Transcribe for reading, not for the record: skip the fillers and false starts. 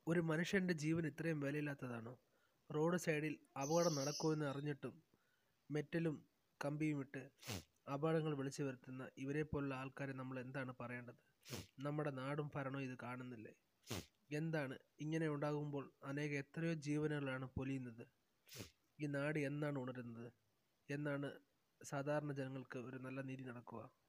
ഒരു മനുഷ്യൻ്റെ ജീവൻ ഇത്രയും വിലയില്ലാത്തതാണോ? റോഡ് സൈഡിൽ അപകടം നടക്കുമെന്ന് അറിഞ്ഞിട്ടും മെറ്റലും കമ്പിയും ഇട്ട് അപകടങ്ങൾ വിളിച്ചു വരുത്തുന്ന ഇവരെ പോലുള്ള ആൾക്കാരെ നമ്മൾ എന്താണ് പറയേണ്ടത്? നമ്മുടെ നാടും ഭരണവും ഇത് കാണുന്നില്ലേ? എന്താണ് ഇങ്ങനെ ഉണ്ടാകുമ്പോൾ എത്രയോ ജീവനുകളാണ് പൊലിയുന്നത്. ഈ നാട് എന്നാണ് ഉണരുന്നത്? എന്നാണ് സാധാരണ ജനങ്ങൾക്ക് ഒരു നല്ല നീതി നടക്കുക?